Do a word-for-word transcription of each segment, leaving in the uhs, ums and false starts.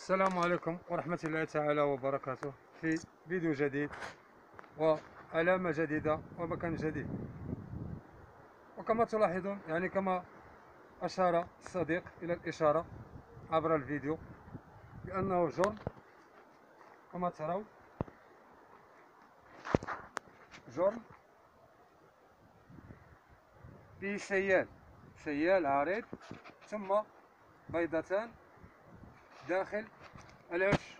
السلام عليكم ورحمة الله تعالى وبركاته في فيديو جديد وعلامة جديدة ومكان جديد. وكما تلاحظون يعني كما أشار الصديق إلى الإشارة عبر الفيديو بأنه جرم كما ترون، جرم به سيال سيال عريض ثم بيضتان داخل العش،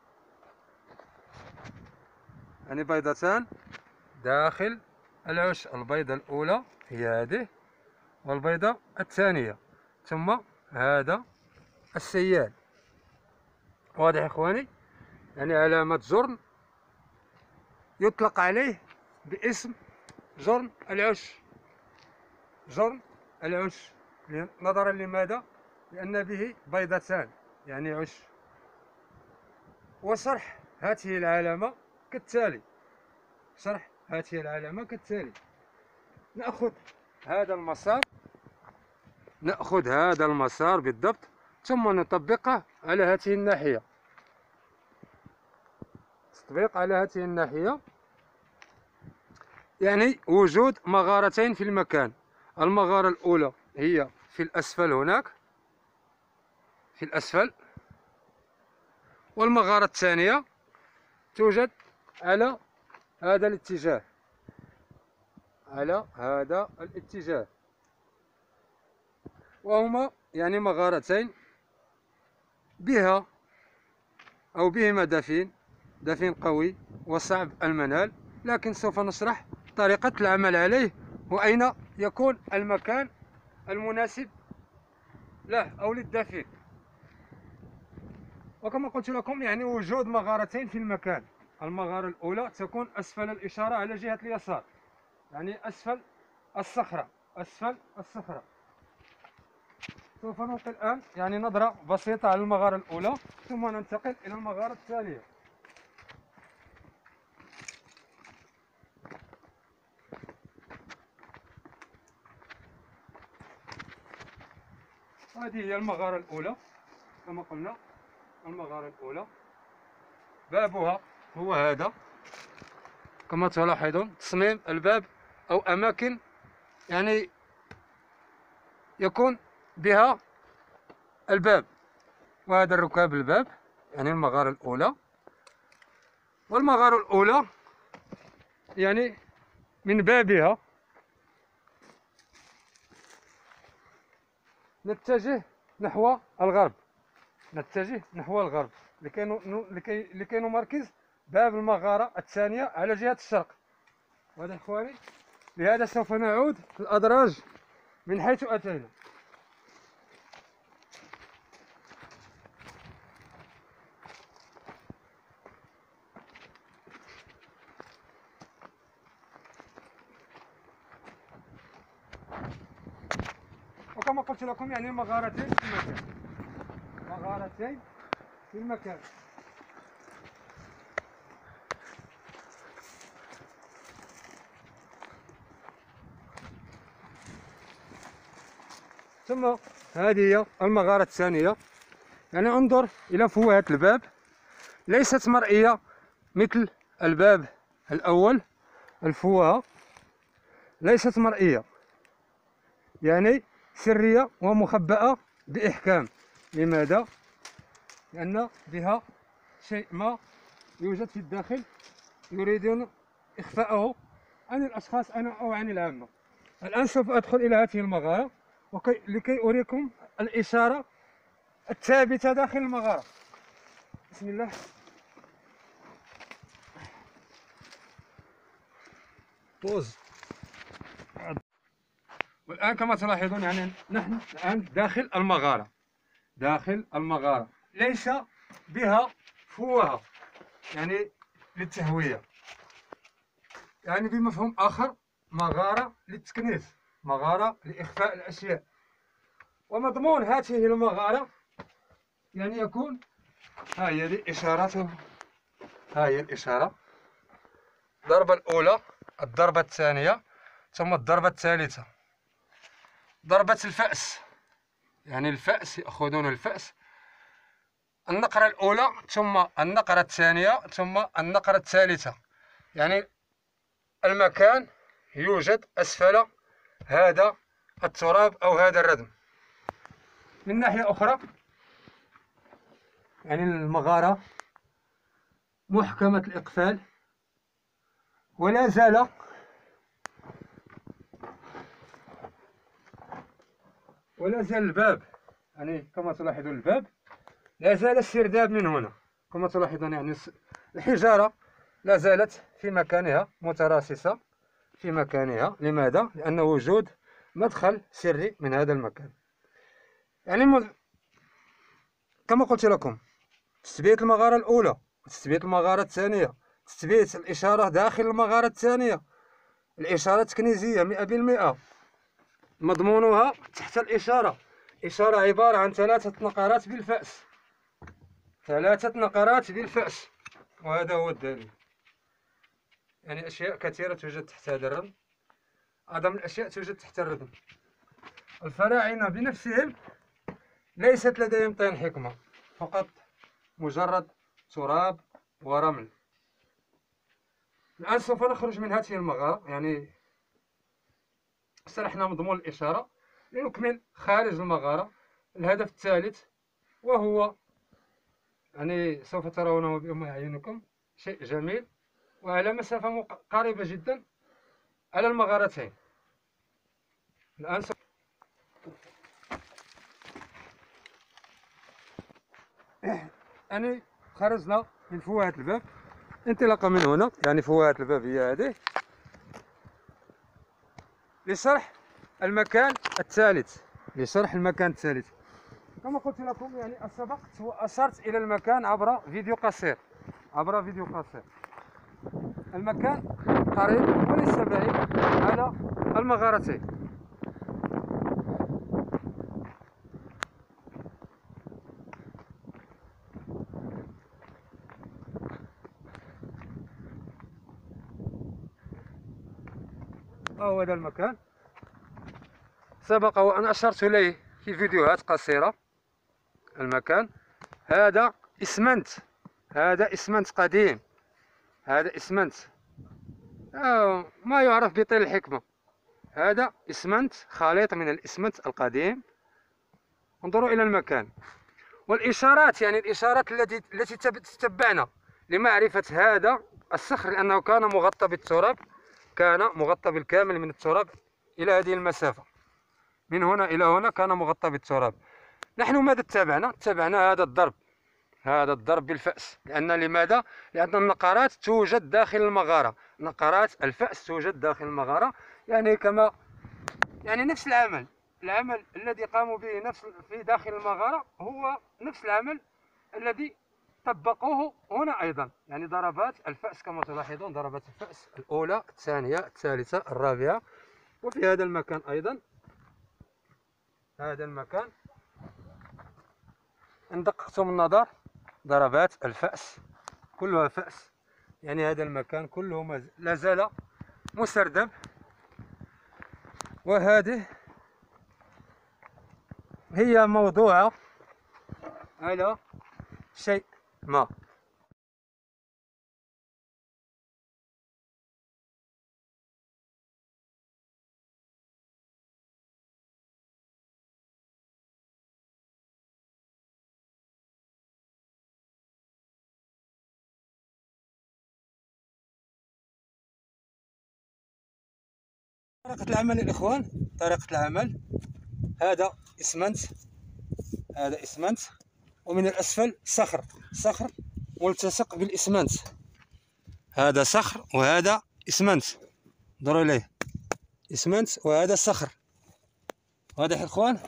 يعني بيضتان داخل العش. البيضة الأولى هي هذه والبيضة الثانية، ثم هذا السيال. واضح إخواني؟ يعني علامة جرن يطلق عليه باسم جرن العش، جرن العش نظرا لماذا؟ لأن به بيضتان يعني عش. وشرح هذه العلامة كالتالي، شرح هذه العلامة كالتالي: نأخذ هذا المسار، نأخذ هذا المسار بالضبط، ثم نطبقه على هذه الناحية، تطبيق على هذه الناحية، يعني وجود مغارتين في المكان. المغارة الأولى هي في الأسفل هناك، في الأسفل، والمغارة الثانية توجد على هذا الاتجاه، على هذا الاتجاه، وهما يعني مغارتين بها أو بهما دفين، دفين قوي وصعب المنال، لكن سوف نشرح طريقة العمل عليه وأين يكون المكان المناسب له أو للدفين. وكما قلت لكم يعني وجود مغارتين في المكان. المغارة الأولى تكون أسفل الإشارة على جهة اليسار، يعني أسفل الصخرة، أسفل الصخرة. سوف نلقي الآن يعني نظرة بسيطة على المغارة الأولى، ثم ننتقل إلى المغارة الثانية. هذه هي المغارة الأولى كما قلنا. المغارة الأولى بابها هو هذا كما تلاحظون، تصميم الباب أو أماكن يعني يكون بها الباب، وهذا الركاب الباب، يعني المغارة الأولى. والمغارة الأولى يعني من بابها نتجه نحو الغرب، نتجه نحو الغرب لكي لكي لكي نمركز باب المغارة الثانية على جهة الشرق. وهذا إخواني، لهذا سوف نعود في الأدراج من حيث أتينا. وكما قلت لكم يعني مغارتين في المكان، مغارتين في المكان. ثم هذه هي المغارة الثانية، يعني انظر إلى فوهة الباب، ليست مرئية مثل الباب الأول. الفوهة ليست مرئية، يعني سرية ومخبأة بإحكام. لماذا؟ لأن بها شيء ما يوجد في الداخل يريدون إخفاءه عن الأشخاص أو عن العامة. الآن سوف أدخل إلى هذه المغارة وكي لكي أريكم الإشارة الثابتة داخل المغارة. بسم الله. بوز. والآن كما تلاحظون يعني نحن الآن داخل المغارة، داخل المغارة ليس بها فوهة يعني للتهوية، يعني بمفهوم آخر مغارة للتكنيس، مغارة لإخفاء الأشياء. ومضمون هذه المغارة يعني يكون، ها هي الإشارة، ها هي الإشارة، الضربة الأولى، الضربة الثانية، ثم الضربة الثالثة. ضربة الفأس، يعني الفأس، يأخذون الفأس النقرة الأولى ثم النقرة الثانية ثم النقرة الثالثة. يعني المكان يوجد أسفل هذا التراب أو هذا الردم. من ناحية أخرى يعني المغارة محكمة الإقفال، ولا زال ولا زال الباب، يعني كما تلاحظون الباب لا زال السرداب من هنا كما تلاحظون. يعني الحجارة لا زالت في مكانها متراصصة في مكانها. لماذا؟ لأن وجود مدخل سري من هذا المكان. يعني مد... كما قلت لكم، تثبيت المغارة الأولى وتثبيت المغارة الثانية، تثبيت الإشارة داخل المغارة الثانية، الإشارة كنيزية مئة بالمئة، مضمونها تحت الإشارة. إشارة عبارة عن ثلاثة نقرات بالفأس، ثلاثة نقرات بالفأس، وهذا هو الدليل. يعني أشياء كثيرة توجد تحت هذا الردم، أعظم الأشياء توجد تحت الردم. الفراعنة بنفسهم ليست لديهم طين حكمة، فقط مجرد تراب ورمل. الآن سوف نخرج من هذه المغارة، يعني شرحنا مضمون الإشارة، لنكمل خارج المغارة. الهدف الثالث وهو يعني سوف ترونه بأم أعينكم، شيء جميل وعلى مسافة قريبة جدا على المغارتين. الآن سوف يعني خرجنا من فوهة الباب، انطلاقا من هنا، يعني فوهة الباب هي هذه، لشرح المكان الثالث لشرح المكان الثالث. كما قلت لكم يعني سبقت وأشرت إلى المكان عبر فيديو قصير عبر فيديو قصير. المكان قريب وليس بعيد على المغارتين. هو هذا المكان سبق وأن أشرت إليه في فيديوهات قصيرة. المكان هذا إسمنت، هذا إسمنت قديم، هذا إسمنت آه ما يعرف بطين الحكمة. هذا إسمنت، خليط من الإسمنت القديم. انظروا إلى المكان والإشارات، يعني الإشارات التي التي تتبعنا لمعرفة هذا الصخر، لأنه كان مغطى بالتراب، كان مغطى بالكامل من التراب إلى هذه المسافة، من هنا إلى هنا كان مغطى بالتراب. نحن ماذا اتبعنا؟ اتبعنا هذا الضرب، هذا الضرب بالفأس. لأن لماذا؟ لأن النقرات توجد داخل المغارة، نقرات الفأس توجد داخل المغارة. يعني كما يعني نفس العمل العمل الذي قاموا به نفس في داخل المغارة هو نفس العمل الذي طبقوه هنا أيضا. يعني ضربات الفأس كما تلاحظون، ضربات الفأس الأولى الثانية الثالثة الرابعة. وفي هذا المكان أيضا، هذا المكان إن دققتم النظر ضربات الفأس كلها فأس. يعني هذا المكان كله لا زال مسردب. وهذه هي موضوعة على شيء ما. طريقة العمل الإخوان، طريقة العمل هذا إسمنت، هذا إسمنت، ومن الأسفل صخر، صخر ملتصق بالإسمنت. هذا صخر وهذا إسمنت، انظروا إليه، إسمنت وهذا صخر. واضح إخوان؟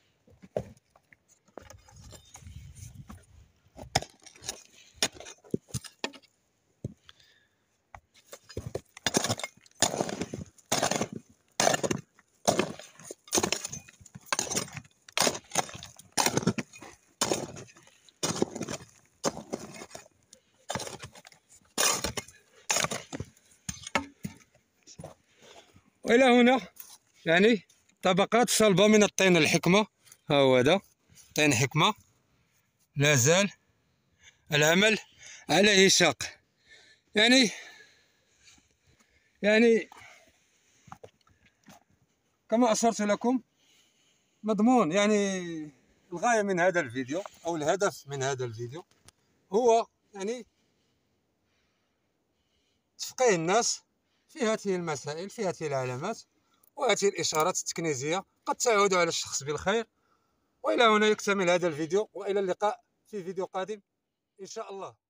وإلى هنا يعني طبقات صلبة من الطين الحكمة. ها هو هذا طين حكمة لا زال العمل عليه شاق. يعني يعني كما أشرت لكم مضمون، يعني الغاية من هذا الفيديو أو الهدف من هذا الفيديو هو يعني تفقيه الناس في هذه المسائل، في هذه العلامات وهذه الإشارات التكنيزية قد تعود على الشخص بالخير. وإلى هنا يكتمل هذا الفيديو، وإلى اللقاء في فيديو قادم إن شاء الله.